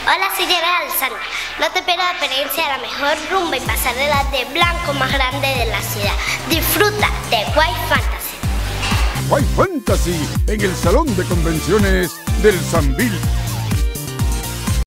Hola, soy General Sana. No te pierdas la experiencia de la mejor rumba y pasarela de blanco más grande de la ciudad. Disfruta de White Fantasy. White Fantasy en el Salón de Convenciones del Sambil.